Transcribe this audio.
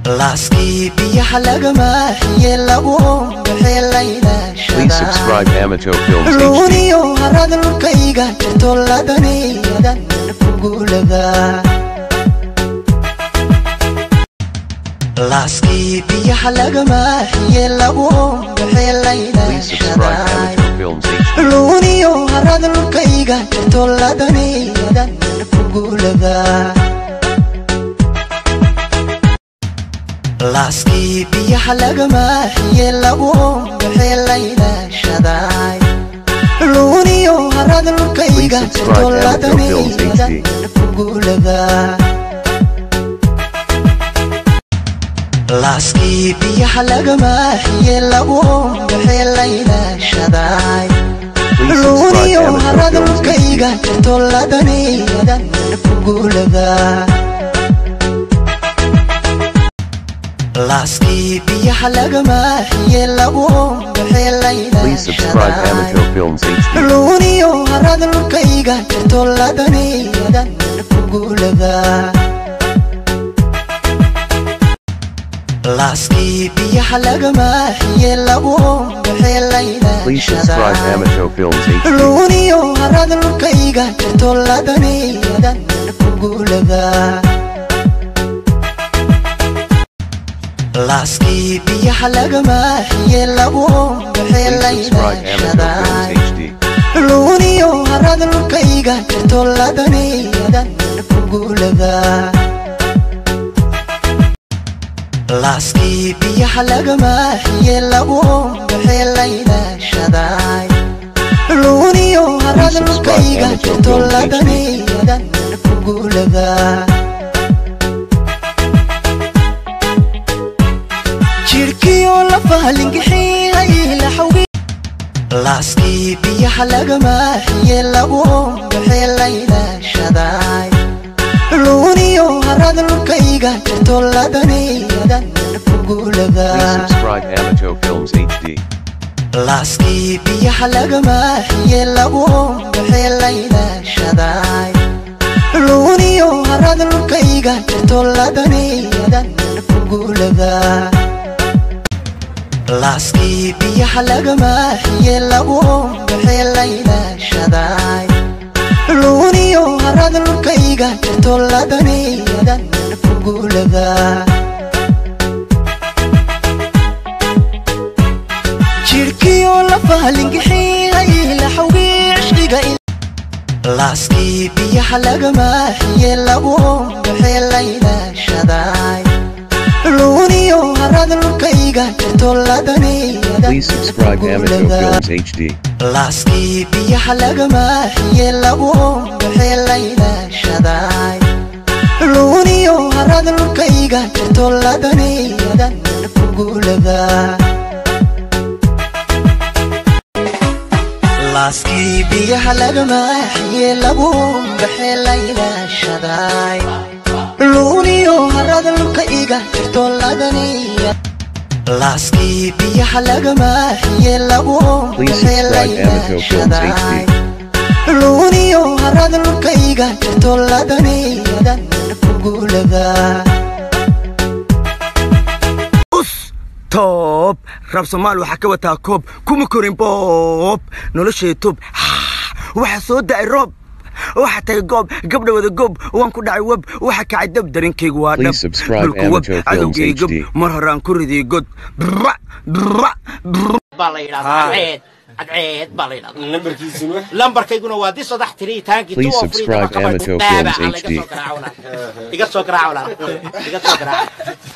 Lasky biyaha lagama yelawo bixelayna Please subscribe Amato Films HD. Luuniyo haradulkayga toladani yadan kugulaga Lasky biyaha lagama yelawo bixelayna Please subscribe Amato Films HD. Luuniyo haradulkayga toladani yadan kugulaga Lasky biyaha lagama yelawo bixelayna shaday Luuniyo haradulkayga toladani yadan kugulaga Lasky biyaha lagama yelawo bixelayna shaday Luuniyo haradulkayga toladani yadan kugulaga Lasky biyaha lagama yelawo bixelayna Please subscribe Amato Films HD. Luuniyo haradulkayga toladani yadan kugulaga Lasky biyaha lagama yelawo bixelayna Please subscribe Amato Films HD. Luuniyo haradulkayga toladani yadan kugulaga Lasky biyaha lagama yelawo Please bixelayna subscribe Amato shaday Films HD. Luuniyo haradulkayga toladani yadan kugulaga Lasky biyaha lagama yelawo bixelayna shaday Luuniyo haradulkayga toladani yadan kugulaga jirkiyo la fahalingixiyay la xawgi Lasky biyaha lagama yelawo bixelayna shaday Luuniyo haradulkayga toladani yadan kugulaga Please subscribe Amato Films HD. Lasky biyaha lagama yelawo bixelayna shaday Luuniyo haradulkayga toladani yadan kugulaga Lasky biyaha lagama yelawo bixelayna shaday Luuniyo haradulkayga toladani yadan kugulaga jirkiyo la fahalingixiyay la xawgi cishqiga Lasky biyaha lagama yelawo bixelayna shaday Luuniyo haradulkayga toladani yadan Please subscribe Amato Films HD. Lasky biyaha lagama yelawo bixelayna shaday Luuniyo haradulkayga toladani yadan kugulaga Lasky biyaha lagama yelawo bixelayna shaday Luuniyo haradulkayga toladani Lasky biyaha lagama yelawo Please subscribe bixelayna Amato Films shaday HD. Luuniyo haradulkayga toladani yadan kugulaga توب راب صومال waxa ka wataa koob kuma korin boob noloshay toob waxa soo daay roob waxa tagay goob gabdha wada goob waan ku dhacay web waxa ka cadab darinkaygu waa dhab Please subscribe Amato Films HD. mar horaan ku ridii god عدعيد بالينا لمبركيغنا وادي صدح تري تانكي تو Please subscribe Amato Films HD. يقصوا كراعونا